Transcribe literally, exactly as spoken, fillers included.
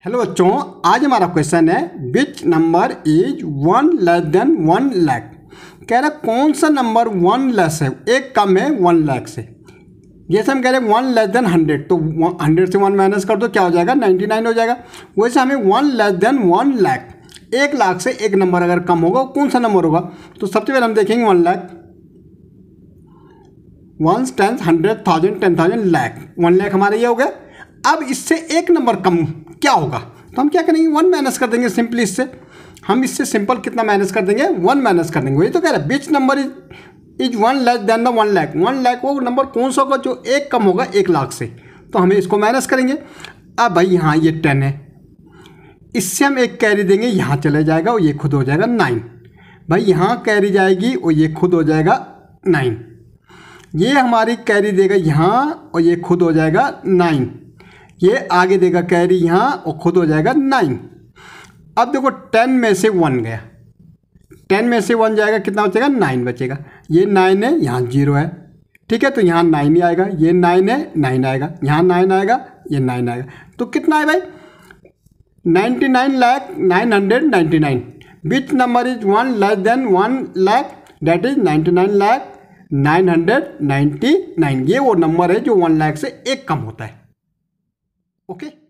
Hello बच्चों, आज हमारा क्वेश्चन है which number is one less than one lakh. कह रहा कौन सा नंबर वन लेस है, एक कम है वन लाख से। जैसे हम कह रहे हैं वन लेस देन हंड्रेड, तो हंड्रेड से वन माइनस कर दो क्या हो जाएगा, नाइन्टी नाइन हो जाएगा। वैसे हमें one less than one lakh, एक लाख से एक नंबर अगर कम होगा कौन सा नंबर होगा। तो सबसे पहले हम देखेंगे one lakh, one ten hundred thousand ten thousand lakh, one lakh हमारा ये हो गया। अब इससे एक नंबर कम क्या होगा, तो हम क्या करेंगे, वन माइनस कर देंगे सिंपली। इससे हम इससे सिंपल कितना माइनस कर देंगे, वन माइनस कर देंगे। वही तो कह रहा है which number is is one less than the one lakh. One lakh वो नंबर कौन सा होगा जो एक कम होगा एक लाख से, तो हमें इसको माइनस करेंगे। अब भाई यहाँ ये टेन है, इससे हम एक कैरी देंगे, यहाँ चले जाएगा और ये खुद हो जाएगा नाइन। भाई यहाँ कैरी जाएगी और ये खुद हो जाएगा नाइन। ये हमारी कैरी देगा यहाँ और ये खुद हो जाएगा नाइन। ये आगे देगा कैरी यहाँ और खुद हो जाएगा नाइन। अब देखो टेन में से वन गया, टेन में से वन जाएगा, कितना बचेगा, नाइन बचेगा। ये नाइन है, यहाँ जीरो है, ठीक है, तो यहाँ नाइन ही आएगा। ये नाइन है, नाइन आएगा, यहाँ नाइन आएगा, ये नाइन आएगा। तो कितना है भाई, ninety nine lakh nine hundred ninety nine. Which number is one less than one lakh, that is ninety nine lakh nine hundred ninety nine. ये वो नंबर है जो वन लाख से एक कम होता है। ओके।